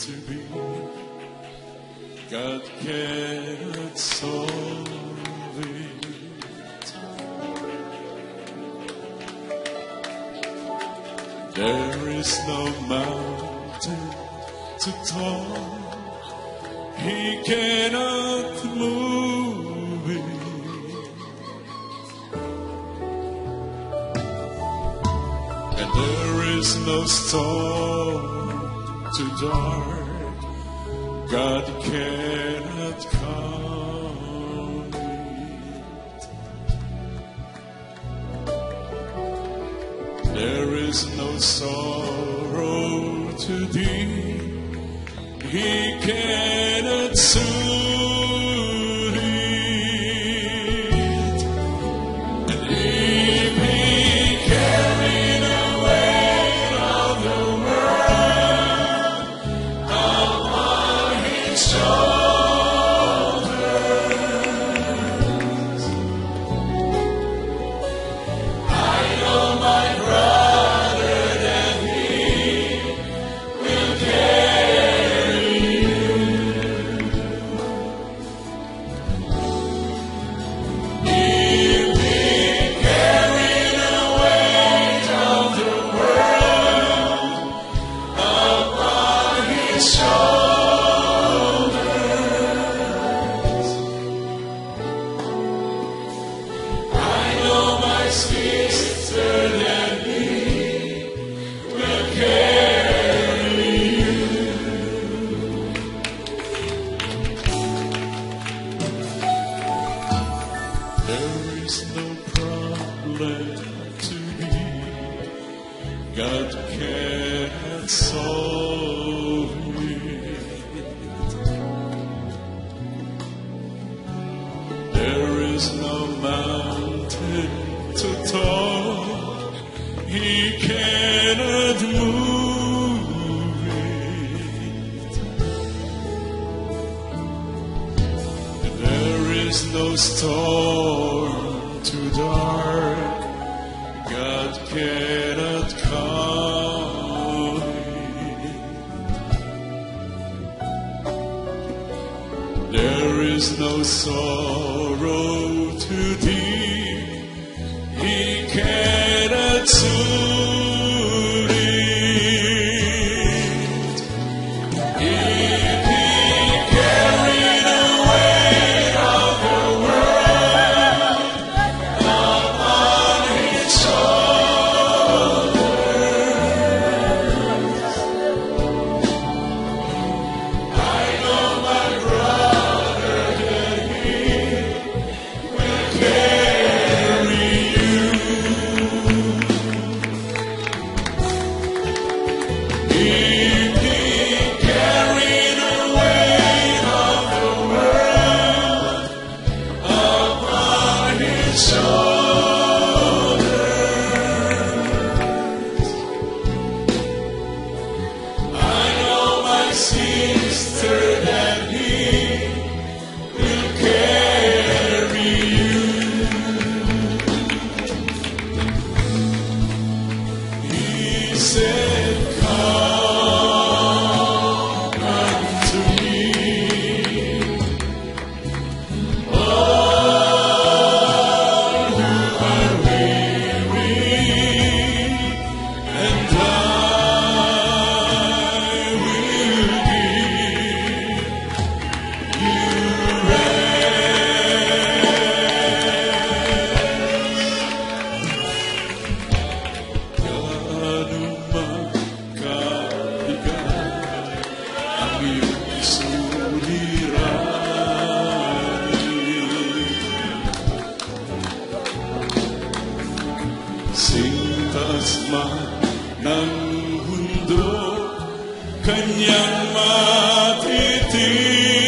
to be. God cannot solve it. There is no mountain to tall. He cannot move it. And there is no storm too dark. God cannot calm it. There is no sorrow too deep. He cannot soothe it. And if He carried the weight of the world upon His shoulders, I know my brother that He will carry you. If He carried the weight of the world upon His shoulders, I know my sister that He will carry you. There is no problem to be. God cannot solve it. There is no mountain too tall. He cannot move it. And there is no storm too dark. God cannot calm it. There is no sorrow too deep. He cannot soothe it. If He carried the weight of the world upon His shoulders, I know my brother that He will carry you. If He carried the weight of the world upon His shoulders, I know my sister that He will carry you. He said, "Come unto me, all who are weary, and I will give you rest." Ganumagkaibigan ang iyong suliranin. Sintas man ng mundo, Kanyang matitigan.